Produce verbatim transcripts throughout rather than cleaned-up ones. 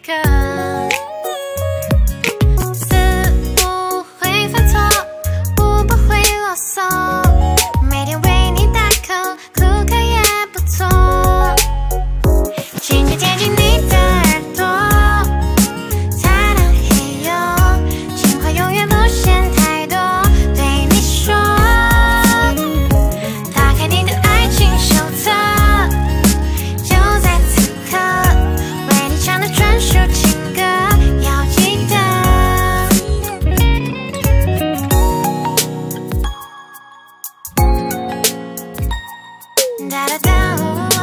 个，死不会犯错，我不会啰嗦，每天为你大口，哭可也不错，轻轻贴近你的耳朵，擦亮黑哟，情话永远不嫌太多，对你说，打开你的爱情手册，就在此刻，为你唱的专属情歌，要记得。哒哒哒，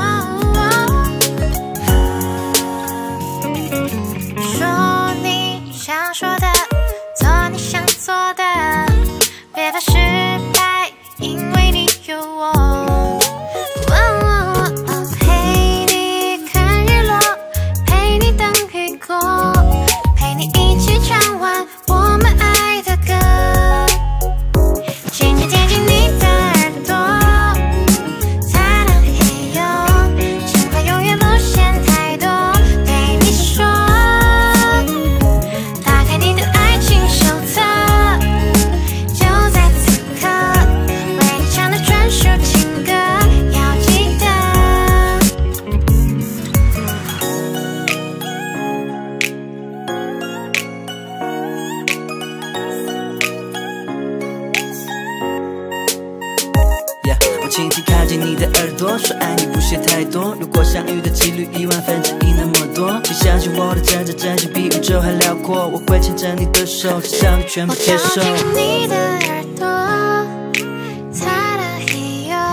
说你想说的，做你想做的，别怕失败，因为你有我。陪你看日落，陪你等雨过，陪你一起唱完我们爱的歌，轻轻贴近你的耳朵，擦亮黑哟，情话永远不嫌太多，对你说，打开你的爱情手册，就在此刻，为你唱的专属情歌，要记得。 Yeah, 我轻轻靠近你的耳朵，说爱你不屑太多。如果相遇的几率一万分之一那么多，请相信我的真真真心比宇宙还辽阔。我会牵着你的手，至少你全部接受。 我靠近你的耳朵，擦了黑哟，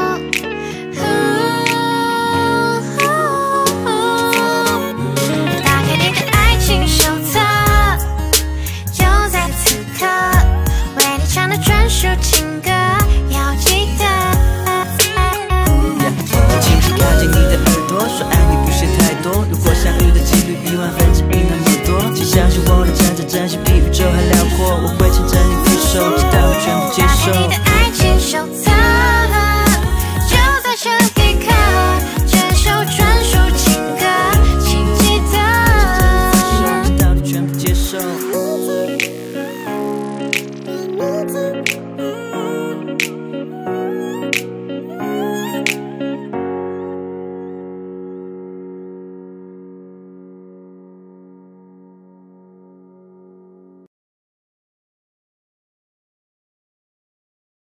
打开你的爱情手册，就在此刻，为你唱的专属情歌，要记得。 我轻轻靠近你的耳朵，说爱你不屑太多。如果相遇的几率一万分之一那么多，请相信我的真真真心比宇宙还辽阔。我会牵着你的手，直到你全部接受。